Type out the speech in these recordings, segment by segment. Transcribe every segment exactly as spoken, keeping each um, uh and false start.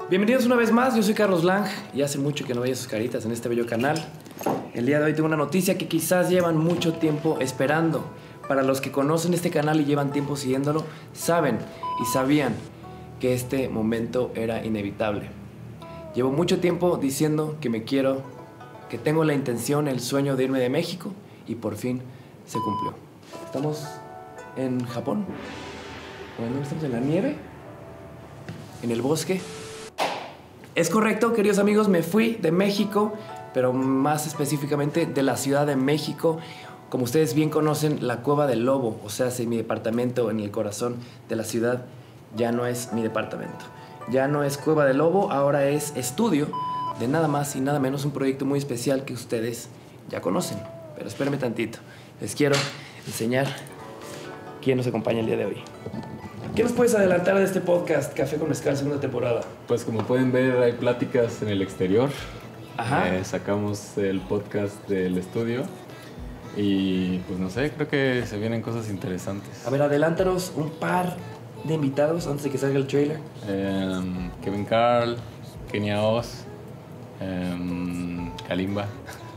Bienvenidos una vez más, yo soy Carlos Lang y hace mucho que no veía sus caritas en este bello canal. El día de hoy tengo una noticia que quizás llevan mucho tiempo esperando. Para los que conocen este canal y llevan tiempo siguiéndolo, saben y sabían que este momento era inevitable. Llevo mucho tiempo diciendo que me quiero, que tengo la intención, el sueño de irme de México y por fin se cumplió. Estamos en Japón. ¿Dónde estamos? ¿En la nieve? ¿En el bosque? Es correcto, queridos amigos, me fui de México, pero más específicamente de la Ciudad de México. Como ustedes bien conocen, la Cueva del Lobo, o sea, si mi departamento en el corazón de la ciudad, ya no es mi departamento. Ya no es Cueva del Lobo, ahora es estudio de nada más y nada menos un proyecto muy especial que ustedes ya conocen. Pero espérenme tantito, les quiero enseñar quién nos acompaña el día de hoy. ¿Qué nos puedes adelantar de este podcast, Café con Mezcal, segunda temporada? Pues como pueden ver, hay pláticas en el exterior. Ajá. Eh, sacamos el podcast del estudio y pues no sé, creo que se vienen cosas interesantes. A ver, adelántanos un par de invitados antes de que salga el trailer. Eh, Kevin Carl, Kenia Oz, eh, Kalimba.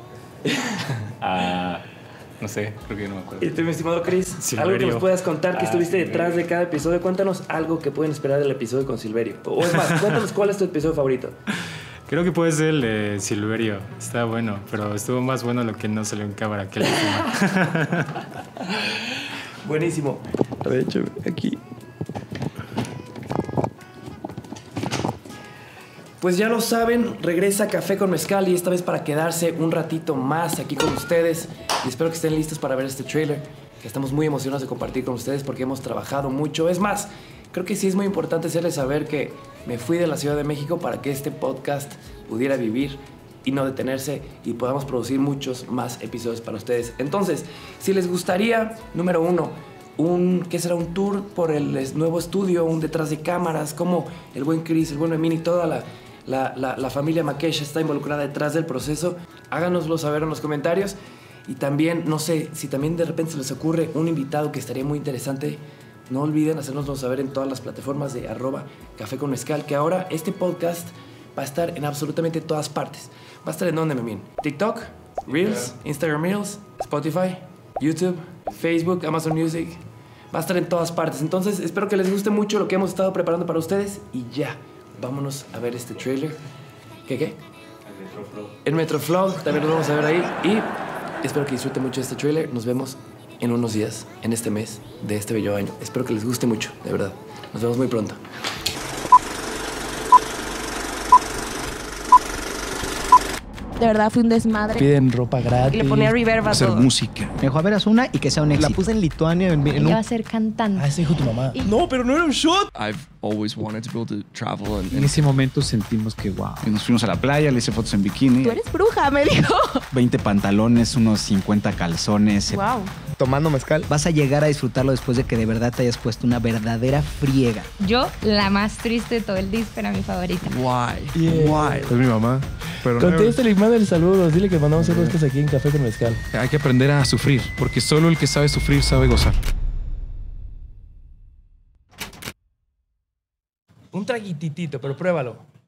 ah, no sé, creo que no me acuerdo. Y tú, mi estimado Chris, Silverio. algo que nos puedas contar que Ah, estuviste Silverio. detrás de cada episodio. Cuéntanos algo que pueden esperar del episodio con Silverio. O es más, cuéntanos cuál es tu episodio favorito. Creo que puede ser el de Silverio. Está bueno, pero estuvo más bueno lo que no salió en cámara que la última. Buenísimo. A ver, échame aquí. Pues ya lo saben, regresa Café con Mezcal y esta vez para quedarse un ratito más aquí con ustedes. Y espero que estén listos para ver este trailer, que estamos muy emocionados de compartir con ustedes porque hemos trabajado mucho. Es más, creo que sí es muy importante hacerles saber que me fui de la Ciudad de México para que este podcast pudiera vivir y no detenerse y podamos producir muchos más episodios para ustedes. Entonces, si les gustaría, número uno, un, ¿qué será? Un tour por el nuevo estudio, un detrás de cámaras, como el buen Chris, el buen Emini, toda la... La, la, la familia Makesh está involucrada detrás del proceso. Háganoslo saber en los comentarios. Y también, no sé, si también de repente se les ocurre un invitado que estaría muy interesante, no olviden hacérnoslo saber en todas las plataformas de arroba Café con Mezcal, que ahora este podcast va a estar en absolutamente todas partes. ¿Va a estar en dónde, Memín? TikTok, Reels, Instagram Reels, Spotify, YouTube, Facebook, Amazon Music. Va a estar en todas partes. Entonces, espero que les guste mucho lo que hemos estado preparando para ustedes. Y ya, vámonos a ver este trailer. ¿Qué, qué? El Metroflow. El Metroflow, también lo vamos a ver ahí. Y espero que disfruten mucho este trailer. Nos vemos en unos días, en este mes de este bello año. Espero que les guste mucho, de verdad. Nos vemos muy pronto. De verdad fue un desmadre. Piden ropa gratis. Y le ponía reverb a hacer todo. música. Me dijo, a ver, haz una y que sea un éxito. La puse en Lituania en, en Ella un... va a ser cantante. Ah, ese dijo tu mamá. Y- No, pero no era un shot. I've always wanted to be able to travel and, En and ese momento sentimos que wow. Y nos fuimos a la playa, le hice fotos en bikini. Tú eres bruja, me dijo. veinte pantalones, unos cincuenta calzones. Wow. Tomando mezcal. Vas a llegar a disfrutarlo después de que de verdad te hayas puesto una verdadera friega. Yo, la más triste de todo el disco, era mi favorita. why? Yeah. Why? Es mi mamá. Pero Contéstale y mándale saludos. Dile que mandamos saludos aquí en Café con Mezcal. hay que aprender a sufrir, porque solo el que sabe sufrir sabe gozar. Un traguititito, pero pruébalo.